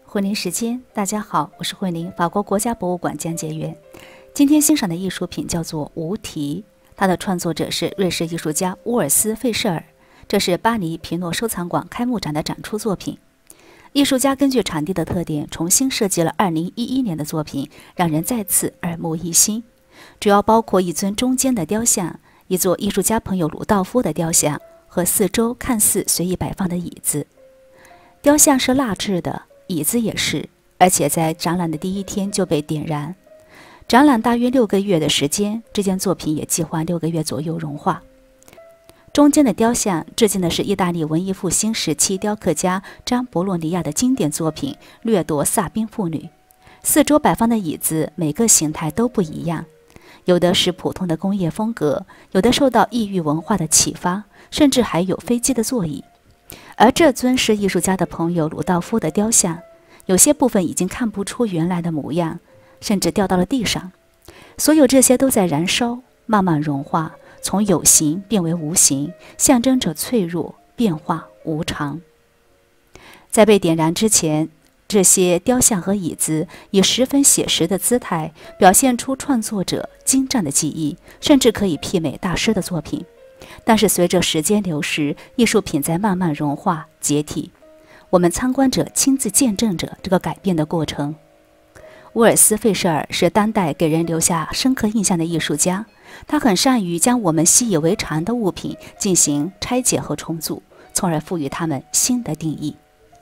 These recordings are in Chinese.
慧宁时间，大家好，我是慧宁，法国国家博物馆讲解员。今天欣赏的艺术品叫做《无题》，它的创作者是瑞士艺术家乌尔斯·费舍尔，这是巴黎皮诺收藏馆开幕展的展出作品。艺术家根据场地的特点，重新设计了2011年的作品，让人再次耳目一新。主要包括一尊中间的雕像，一座艺术家朋友鲁道夫的雕像和四周看似随意摆放的椅子。雕像是蜡制的，椅子也是，而且在展览的第一天就被点燃。展览大约6个月的时间，这件作品也计划6个月左右融化。中间的雕像致敬的是意大利文艺复兴时期雕刻家詹博洛尼亚的经典作品《掠夺萨宾妇女》。四周摆放的椅子每个形态都不一样，有的是普通的工业风格，有的受到异域文化的启发，甚至还有飞机的座椅。而这尊是艺术家的朋友鲁道夫的雕像，有些部分已经看不出原来的模样，甚至掉到了地上。所有这些都在燃烧，慢慢融化，从有形变为无形，象征着脆弱、变化、无常。在被点燃之前，这些雕像和椅子以十分写实的姿态，表现出创作者精湛的技艺，甚至可以媲美大师的作品。但是随着时间流逝，艺术品在慢慢融化解体，我们参观者亲自见证着这个改变的过程。乌尔斯·费舍尔是当代给人留下深刻印象的艺术家，他很善于将我们习以为常的物品进行拆解和重组，从而赋予它们新的定义。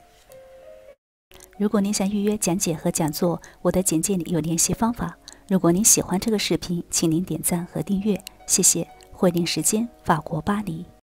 如果您想预约讲解和讲座，我的简介里有联系方法。如果您喜欢这个视频，请您点赞和订阅，谢谢。慧宁时间，法国巴黎。